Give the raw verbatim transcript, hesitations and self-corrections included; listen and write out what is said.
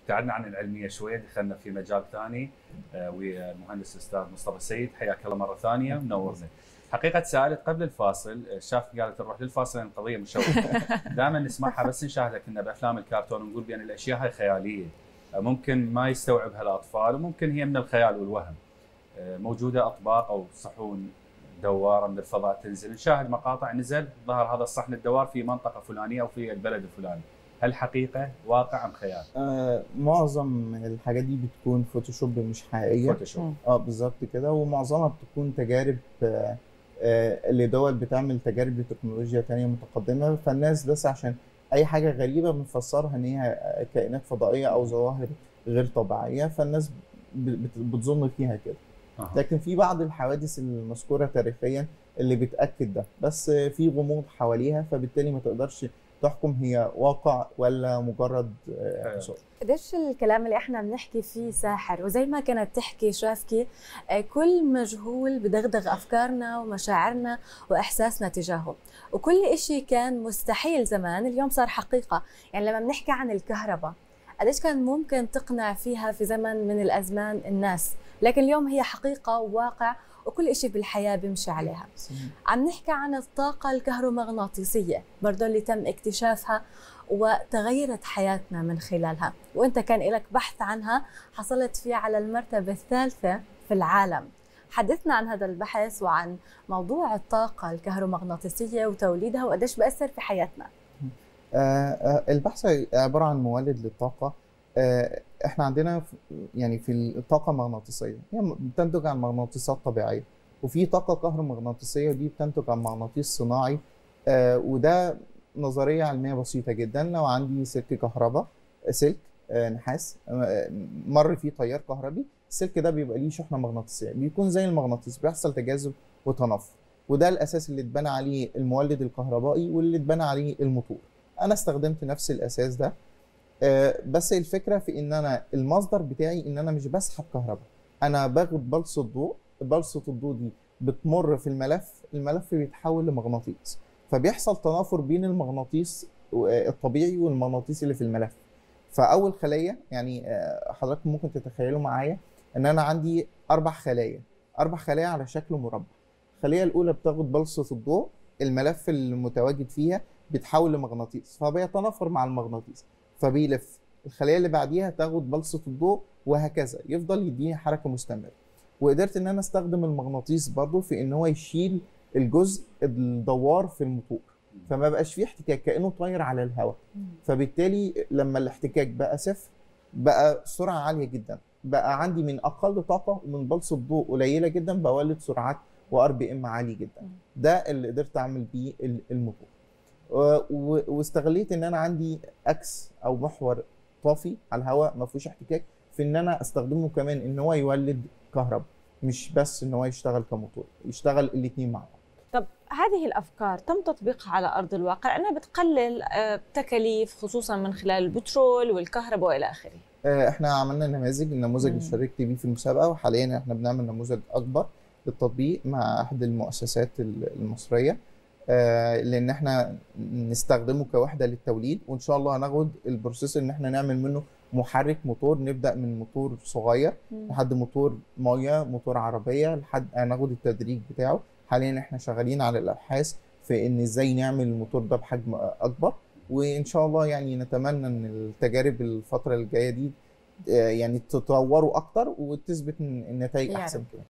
ابتعدنا عن العلميه شويه، دخلنا في مجال ثاني ويا المهندس الاستاذ مصطفى السيد. حياك الله مره ثانيه، منورنا. حقيقه سالت قبل الفاصل، شاف قالت نروح للفاصل لان القضيه مشوقه. دائما نسمعها بس نشاهدها كنا بافلام الكرتون ونقول بان الاشياء هاي خياليه، ممكن ما يستوعبها الاطفال وممكن هي من الخيال والوهم. موجوده اطباق او صحون دواره من الفضاء تنزل، نشاهد مقاطع نزل ظهر هذا الصحن الدوار في منطقه فلانيه او في البلد الفلاني. هل حقيقه واقع ام خيال؟ آه معظم الحاجات دي بتكون فوتوشوب مش حقيقيه. فوتوشوب اه بالظبط كده، ومعظمها بتكون تجارب آه آه لدول بتعمل تجارب لتكنولوجيا تانية متقدمه، فالناس بس عشان اي حاجه غريبه بنفسرها ان هي كائنات فضائيه او ظواهر غير طبيعيه، فالناس بتظن فيها كده. أه. لكن في بعض الحوادث المذكوره تاريخيا اللي بتاكد ده، بس في غموض حواليها، فبالتالي ما تقدرش تحكم هي واقع ولا مجرد حصول. قديش الكلام اللي احنا بنحكي فيه ساحر، وزي ما كانت تحكي شافكي كل مجهول بدغدغ افكارنا ومشاعرنا واحساسنا تجاهه، وكل إشي كان مستحيل زمان اليوم صار حقيقه. يعني لما بنحكي عن الكهرباء قديش كان ممكن تقنع فيها في زمن من الازمان الناس، لكن اليوم هي حقيقه وواقع وكل إشي بالحياة بيمشي عليها. عم نحكي عن الطاقة الكهرومغناطيسية برضو اللي تم اكتشافها وتغيرت حياتنا من خلالها، وانت كان لك بحث عنها حصلت فيه على المرتبة الثالثة في العالم. حدثنا عن هذا البحث وعن موضوع الطاقة الكهرومغناطيسية وتوليدها وقديش بأثر في حياتنا. آه البحث عبارة عن مولد للطاقة. آه احنا عندنا يعني في الطاقة مغناطيسية، هي بتنتج عن مغناطيسات طبيعية، وفي طاقة كهرومغناطيسية دي بتنتج عن مغناطيس صناعي. آه وده نظرية علمية بسيطة جدا. لو عندي سلك كهرباء، سلك آه نحاس آه مر فيه تيار كهربي، السلك ده بيبقى ليه شحنة مغناطيسية، بيكون زي المغناطيس، بيحصل تجاذب وتنافر، وده الأساس اللي اتبنى عليه المولد الكهربائي واللي اتبنى عليه الموتور. أنا استخدمت نفس الأساس ده، آه بس الفكره في ان انا المصدر بتاعي ان انا مش بسحب كهرباء، انا باخد بلصه ضوء، بلصه الضوء دي بتمر في الملف، الملف بيتحول لمغناطيس، فبيحصل تنافر بين المغناطيس الطبيعي والمغناطيس اللي في الملف. فاول خليه، يعني آه حضراتكم ممكن تتخيلوا معايا ان انا عندي اربع خلايا، اربع خلايا على شكل مربع. الخليه الاولى بتاخد بلصه الضوء، الملف المتواجد فيها بيتحول لمغناطيس فبيتنافر مع المغناطيس فبيلف. الخليه اللي بعديها تاخد بلصه الضوء، وهكذا يفضل يديني حركه مستمره. وقدرت ان انا استخدم المغناطيس برضه في ان هو يشيل الجزء الدوار في الموتور، فما بقاش فيه احتكاك، كانه طاير على الهواء. فبالتالي لما الاحتكاك بقى صفر بقى سرعه عاليه جدا، بقى عندي من اقل طاقه ومن بلصه ضوء قليله جدا بولد سرعات وار بي ام عالي جدا. ده اللي قدرت اعمل بيه الموتور. واستغليت ان انا عندي اكس او محور طافي على الهواء ما فيهوش احتكاك، في ان انا استخدمه كمان ان هو يولد كهرباء، مش بس ان هو يشتغل كموتور، يشتغل الاثنين مع بعض. طب هذه الافكار تم تطبيقها على ارض الواقع انها بتقلل تكاليف خصوصا من خلال البترول والكهرباء والى اخره؟ احنا عملنا نماذج، النموذج اللي شاركت بيه في المسابقه، وحاليا احنا بنعمل نموذج اكبر للتطبيق مع احد المؤسسات المصريه، لان احنا نستخدمه كوحده للتوليد، وان شاء الله هناخد البروسيس ان احنا نعمل منه محرك موتور، نبدا من موتور صغير لحد موتور ميه، موتور عربيه، لحد هناخد التدريج بتاعه. حاليا احنا شغالين على الابحاث في ان ازاي نعمل الموتور ده بحجم اكبر، وان شاء الله يعني نتمنى ان التجارب الفتره الجايه دي يعني تطوروا اكتر وتثبت النتائج احسن كده.